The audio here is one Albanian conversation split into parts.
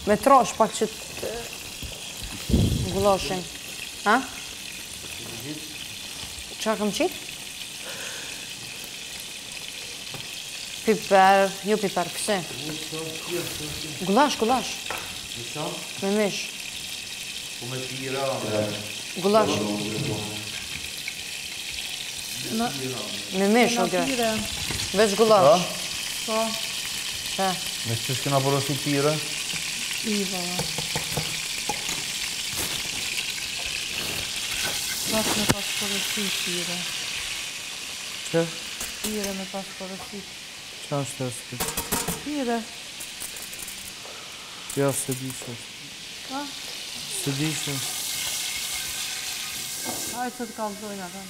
Me trosh pak që të ngulloshin. Ha? Qa kam qitë? Piper, jo piper, pëse? Gullash. Me mish. Come tira? Gullash. Me mish, o kjo. Veç gullash. Po. Që? Me që shkëna porosi tira? Iva. Pas me pas porosi tire. Që? Tire me pas porosi. Qa është të s'kët? Tire. Ja, se di që. Ha? Se di që. Hajtë që të kalzojnë ata.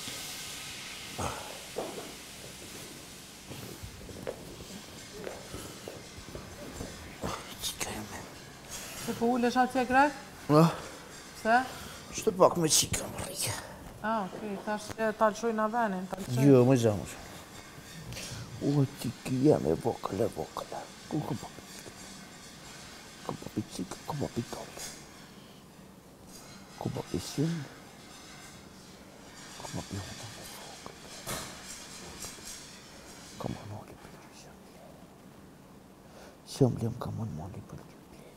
Se po ulesh atje grek? Se? Shtë pak me qika më rrike. Okej, tash e talëshoj në venin, talëshoj. Jo, më gjamë. O, ti kia me vokale. Ku pa picika, ku pa pitole. Ku pa pisin. Ku pa pihona me vokale. Ka më noli për një shëmble. Shëmble më ka më noli për një.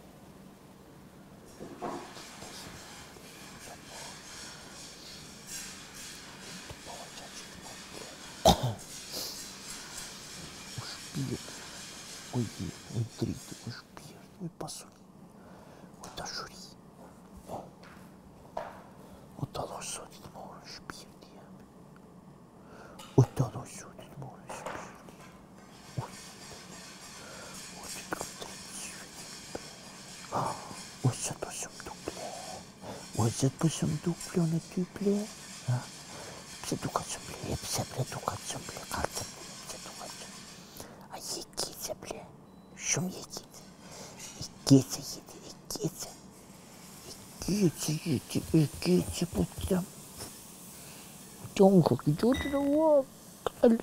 Ой, dritë, oj shpirt, oj pasuri, oj dashuri. O të allosh sotit morë shpirti jemi. O të allosh sotit morë shpirti. O të kam dritë syvetin. O që të shumë duple. O që të shumë duple, në ty ple. Pse du ka që ple, pse ple du ka që ple, ka që ple, pse du ka që. A je kice ple, shumë je kice. I kice jeti, i kice. I kice, po të jam. Të unë ka këtë në uam, kalë.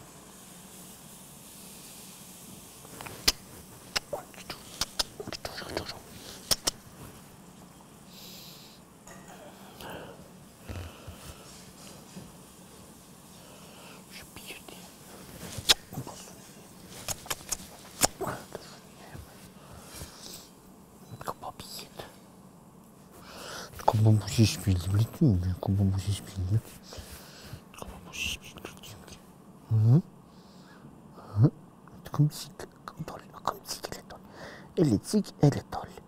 Como você espelha, blitinho, como você espelha. Como você espelha, blitinho. Como se, ele tolle.